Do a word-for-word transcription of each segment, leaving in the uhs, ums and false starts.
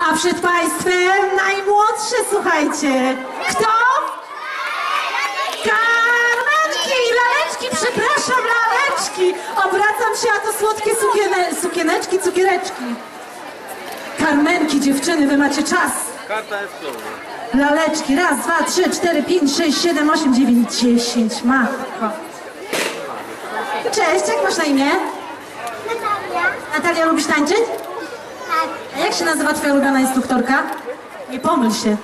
A przed państwem najmłodszy, słuchajcie. Kto? Karmenki, laleczki, przepraszam, laleczki. Obracam się, a to słodkie sukiene, sukieneczki, cukiereczki. Karmenki, dziewczyny, wy macie czas. Karta jest pełna. Laleczki, raz, dwa, trzy, cztery, pięć, sześć, siedem, osiem, dziewięć, dziesięć. Matko. Cześć, jak masz na imię? Natalia. Natalia, lubisz tańczyć? Tak. A jak się nazywa twoja ulubiona instruktorka? Nie pomyl się.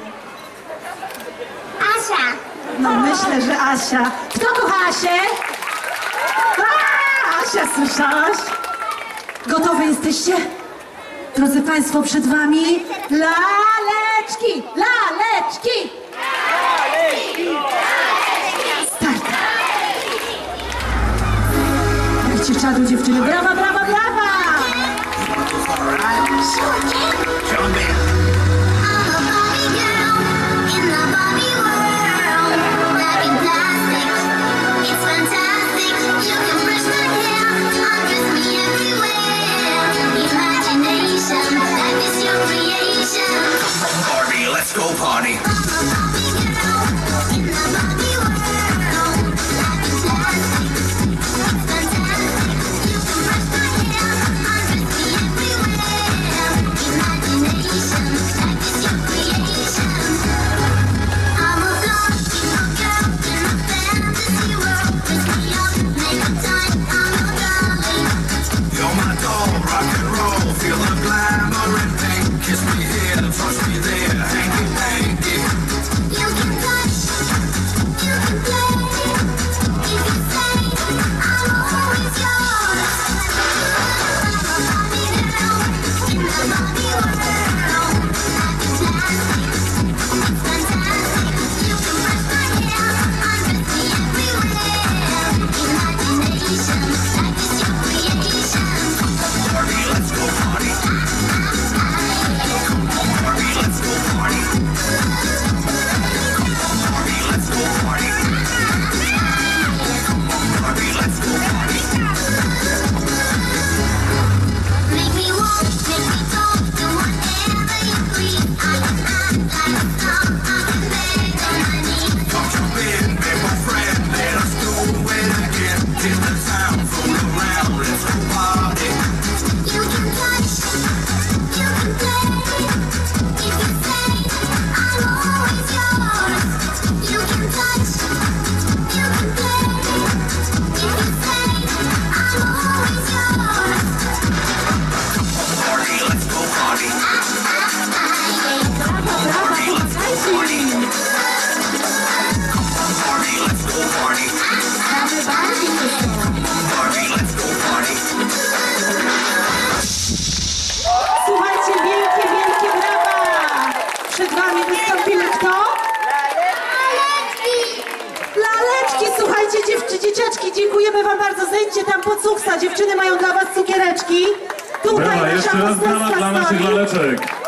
Asia. No myślę, że Asia. Kto kocha Asię? A, Asia, słyszałaś? Gotowe jesteście? Drodzy państwo, przed wami laleczki, laleczki! Start! Dajcie czadu, dziewczyny. Brawa, brawa, brawa! Let's go party. Słuchajcie, wielkie, wielkie brawa! Przed wami wystąpili kto? Laleczki. Laleczki, słuchajcie, dziewczy, dzieciaczki, dziękujemy wam bardzo. Zejdźcie tam pod suksa, dziewczyny mają dla was cukiereczki. Tutaj Brawa, nasza jeszcze raz brawa hostesska dla naszych stoi. laleczek.